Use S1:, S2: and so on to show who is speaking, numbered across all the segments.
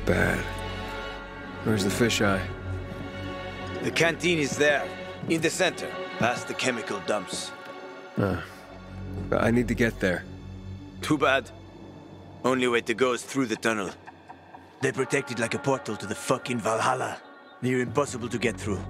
S1: bad. Where's the fisheye?
S2: The canteen is there, in the center, past the chemical dumps.
S1: I need to get there.
S2: Too bad. Only way to go is through the tunnel. They protect it like a portal to the fucking Valhalla. Near impossible to get through.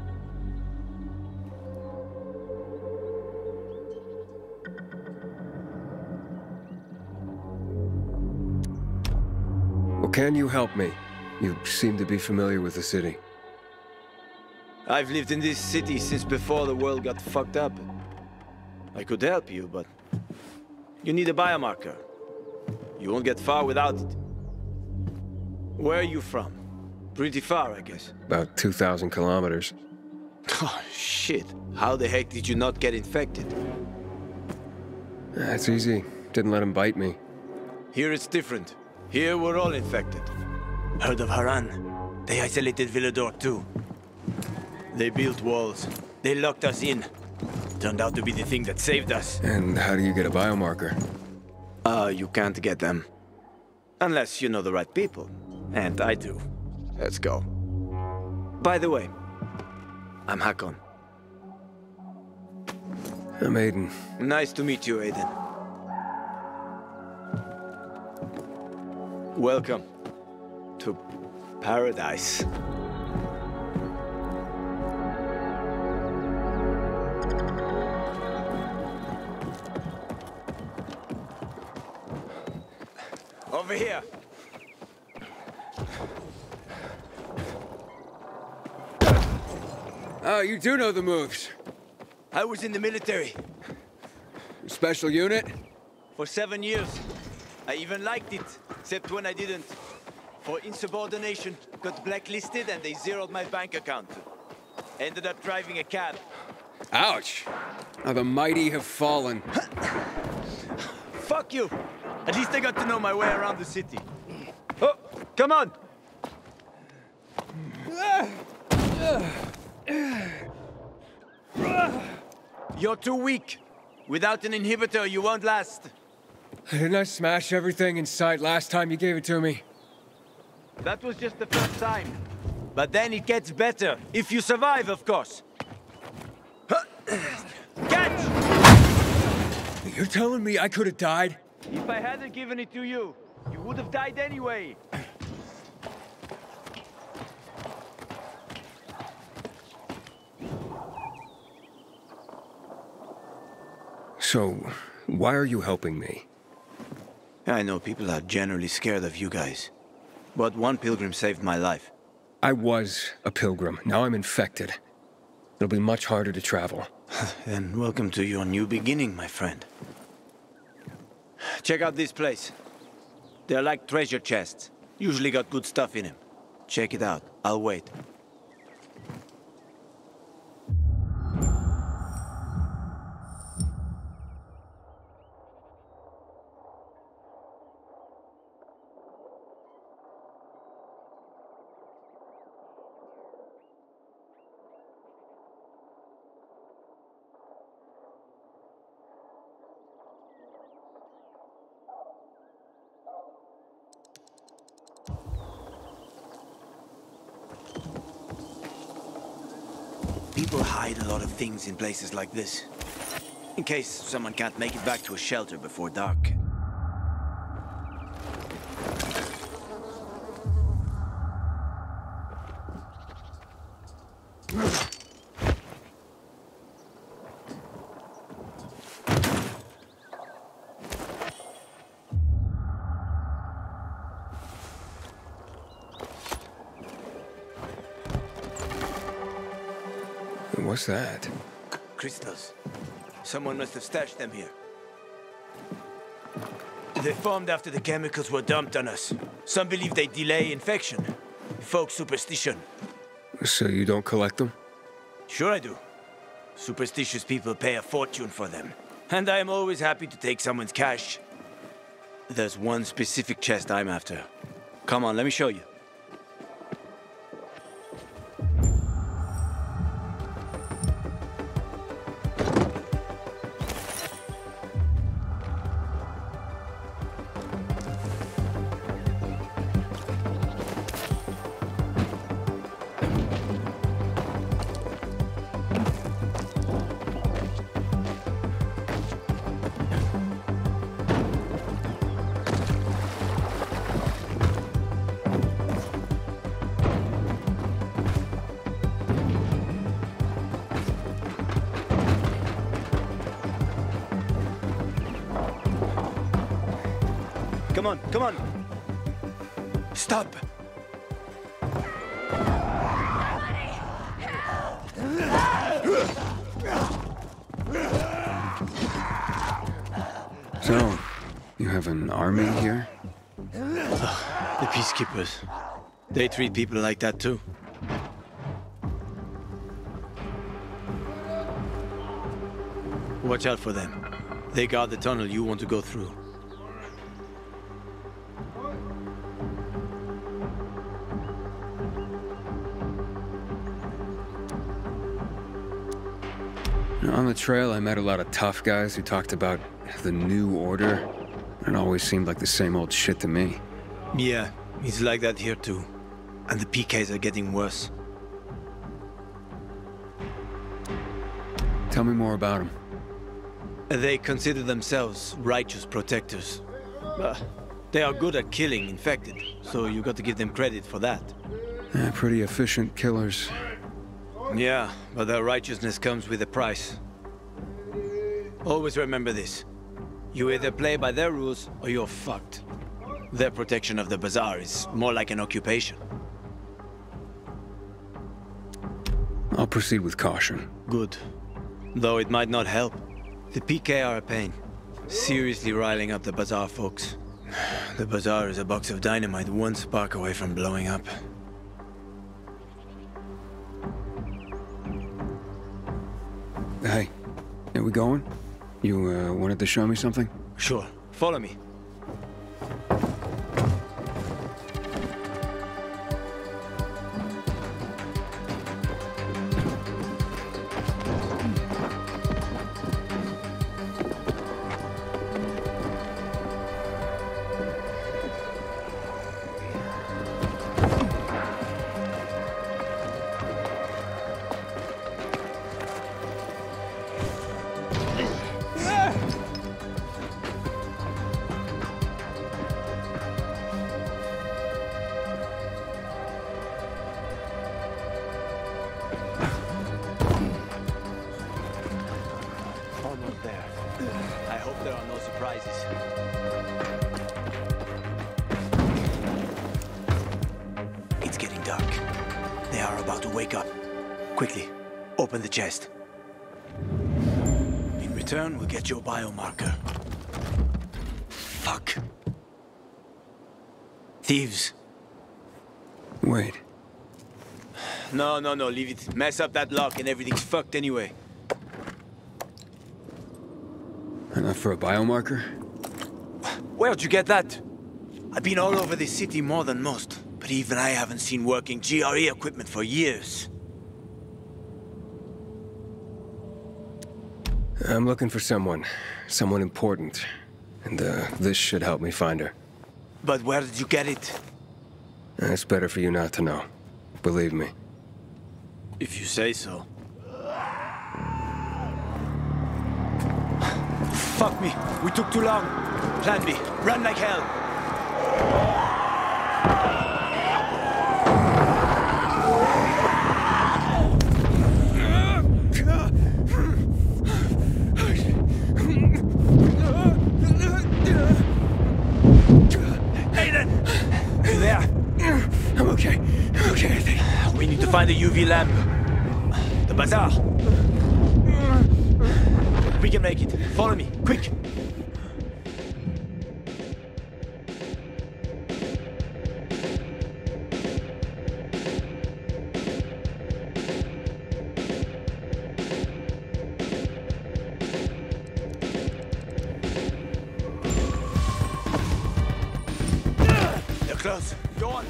S1: Well, can you help me? You seem to be familiar with the city.
S2: I've lived in this city since before the world got fucked up. I could help you, but you need a biomarker. You won't get far without it. Where are you from? Pretty far, I guess.
S1: About 2,000 kilometers.
S2: Oh, shit. How the heck did you not get infected?
S1: That's easy. Didn't let him bite me.
S2: Here it's different. Here we're all infected. Heard of Haran? They isolated Villedor too. They built walls. They locked us in. Turned out to be the thing that saved us.
S1: And how do you get a biomarker?
S2: You can't get them. Unless you know the right people. And I do. Let's go. By the way, I'm Hakon.
S1: I'm Aiden.
S2: Nice to meet you, Aiden. Welcome to paradise. Over here.
S1: Oh, you do know the moves.
S2: I was in the military.
S1: Special unit?
S2: For 7 years. I even liked it, except when I didn't. For insubordination, got blacklisted and they zeroed my bank account. Ended up driving a cab.
S1: Ouch! How the mighty have fallen.
S2: Fuck you! At least I got to know my way around the city. Oh, come on! You're too weak. Without an inhibitor, you won't last.
S1: Didn't I smash everything in sight last time you gave it to me?
S2: That was just the first time. But then it gets better. If you survive, of course. Catch!
S1: You're telling me I could have died?
S2: If I hadn't given it to you, you would have died anyway.
S1: So, why are you helping me?
S2: I know people are generally scared of you guys. But one pilgrim saved my life.
S1: I was a pilgrim. Now I'm infected. It'll be much harder to travel.
S2: Then welcome to your new beginning, my friend. Check out this place. They're like treasure chests. Usually got good stuff in them. Check it out. I'll wait. People hide a lot of things in places like this. In case someone can't make it back to a shelter before dark.
S1: What's that?
S2: Crystals. Someone must have stashed them here. They formed after the chemicals were dumped on us. Some believe they delay infection. Folk superstition.
S1: So you don't collect them?
S2: Sure I do. Superstitious people pay a fortune for them. And I am always happy to take someone's cash. There's one specific chest I'm after. Come on, let me show you. on, come on. Stop.
S1: So, you have an army here?
S2: The peacekeepers. They treat people like that too. Watch out for them. They guard the tunnel you want to go through.
S1: On the trail, I met a lot of tough guys who talked about the new order. It always seemed like the same old shit to me.
S2: Yeah, it's like that here too. And the PKs are getting worse.
S1: Tell me more about them.
S2: They consider themselves righteous protectors. They are good at killing infected, so you got to give them credit for that.
S1: Pretty efficient killers.
S2: Yeah, but their righteousness comes with a price. Always remember this. You either play by their rules, or you're fucked. Their protection of the bazaar is more like an occupation.
S1: I'll proceed with caution.
S2: Good. Though it might not help. The PK are a pain. Seriously riling up the bazaar folks. The bazaar is a box of dynamite one spark away from blowing up.
S1: Hey, are we going? You, wanted to show me something?
S2: Sure. Follow me. Almost there. I hope there are no surprises. It's getting dark. They are about to wake up. Quickly, open the chest. In return, we'll get your biomarker. Fuck. Thieves.
S1: Wait.
S2: No, leave it. Mess up that lock and everything's fucked anyway.
S1: Enough for a biomarker?
S2: Where'd you get that? I've been all over this city more than most, but even I haven't seen working GRE equipment for years.
S1: I'm looking for someone important. And, this should help me find her.
S2: But where did you get it?
S1: It's better for you not to know. Believe me.
S2: If you say so. Fuck me. We took too long. Plan B. Run like hell. Aiden! You there?
S1: I'm okay. I'm okay, I think.
S2: We need to find the UV lamp. The bazaar. We can make it. Follow me, quick. They're close. Go on.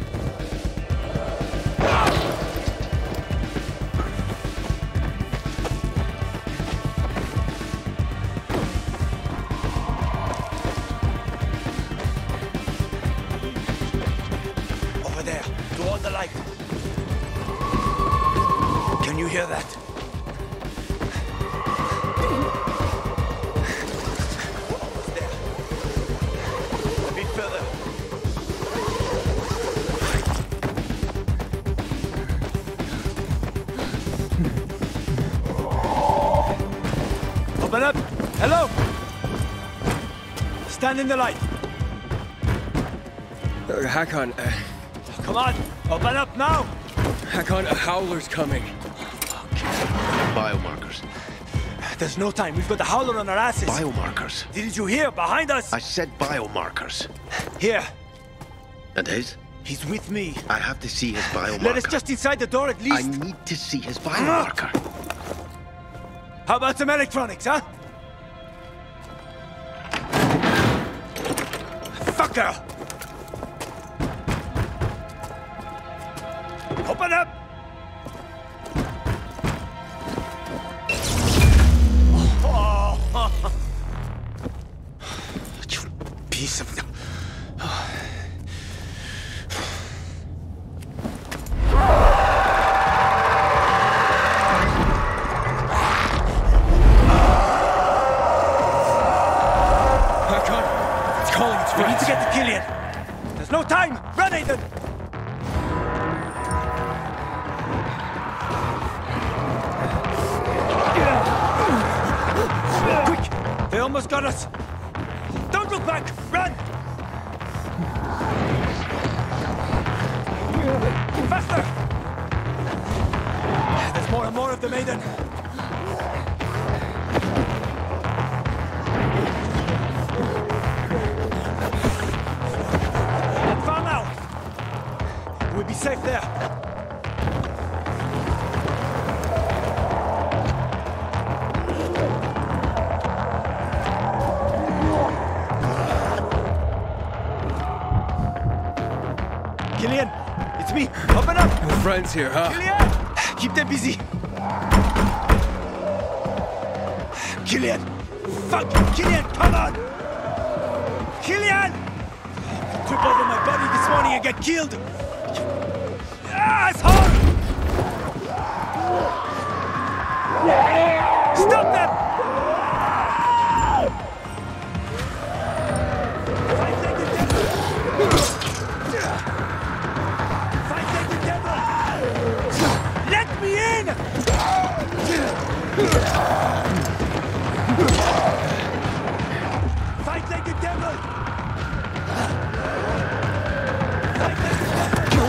S2: The light. Can you hear that? We're almost there. A bit further. Open up. Hello. Stand in the light.
S1: Hakon,
S2: Come on, open up now!
S1: Hakon, a howler's coming.
S3: Biomarkers.
S2: There's no time, we've got the howler on our asses.
S3: Biomarkers.
S2: Didn't you hear? Behind us!
S3: I said biomarkers.
S2: Here,
S3: And his?
S2: he's with me.
S3: I have to see his biomarker.
S2: Let us just inside the door at
S3: I
S2: least.
S3: need to see his biomarker.
S2: How about some electronics, huh? Fucker! Open up! Oh. You piece of...
S1: Hakon, it's calling its
S2: We need
S1: friends.
S2: to get to Killian. There's no time! Run, Aiden! Quick! They almost got us! Don't look back! Run! Faster! There's more and more of them, Aiden. Not far now! We'll be safe there. Killian, it's me. Open up.
S1: Your friends here, huh?
S2: Killian, keep them busy. Killian, fuck, Killian, come on. Killian, trip over my body this morning and get killed. Asshole! Stop them! Fight like the devil! Fight like the devil! Let me in! Fight like the devil! Fight like the devil!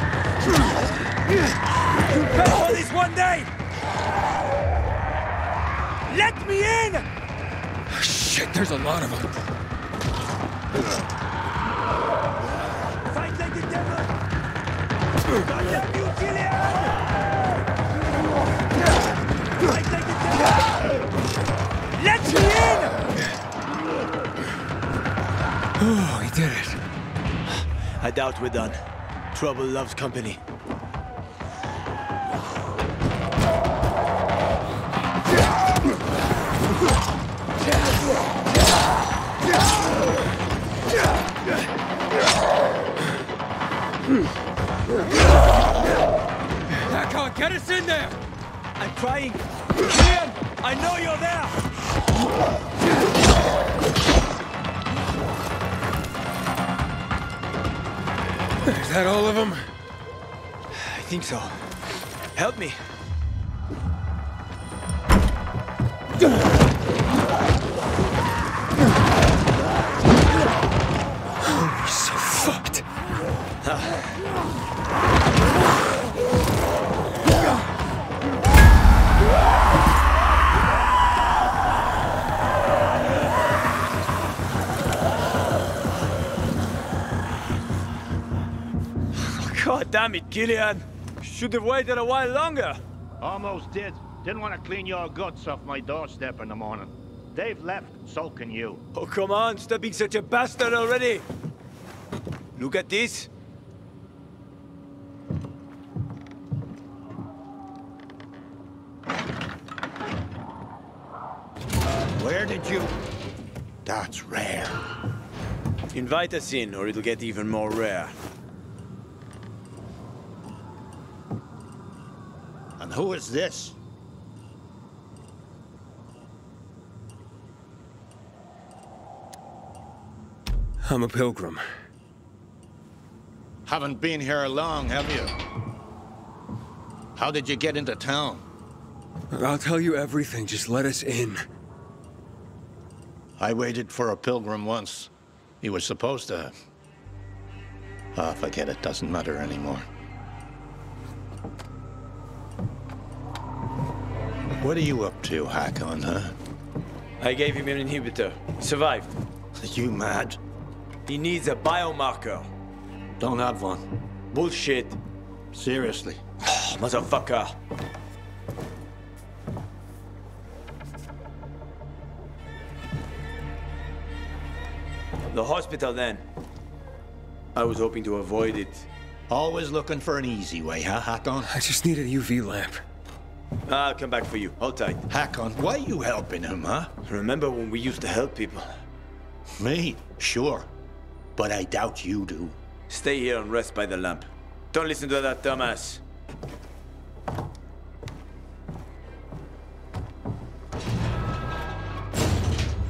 S2: You pay for this one day! Let me in!
S1: Shit, there's a lot of them.
S2: Fight like the devil! God damn you, Killian! Fight like the devil! Let me in!
S1: Oh, he did it.
S2: I doubt we're done. Trouble loves company.
S1: Hakon, get us in there!
S2: I'm trying. Killian, I know you're there!
S1: Is that all of them?
S2: I think so. Help me.
S1: We're so fucked.
S2: God damn it, Killian! Should have waited a while longer.
S4: Almost did. Didn't want to clean your guts off my doorstep in the morning. They've left, so can you.
S2: Oh, come on, stop being such a bastard already! Look at this.
S4: Where did you... That's rare.
S2: Invite us in, or it'll get even more rare.
S4: And who is this?
S1: I'm a pilgrim.
S4: Haven't been here long, have you? How did you get into town?
S1: I'll tell you everything, just let us in.
S4: I waited for a pilgrim once. He was supposed to Ah, forget it. Doesn't matter anymore. What are you up to, Hakon, huh?
S2: I gave him an inhibitor. He survived.
S4: Are you mad?
S2: He needs a biomarker.
S4: Don't have one.
S2: Bullshit.
S4: Seriously.
S2: Motherfucker. The hospital, then. I was hoping to avoid it.
S4: Always looking for an easy way, huh, Hakon?
S1: I just need a UV lamp.
S2: I'll come back for you. Hold tight.
S4: Hakon, why are you helping him, huh?
S2: Remember when we used to help people?
S4: Me? Sure. But I doubt you do.
S2: Stay here and rest by the lamp. Don't listen to that dumbass.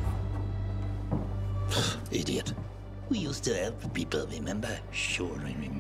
S5: Idiot. We used to help people, remember? Sure, I remember.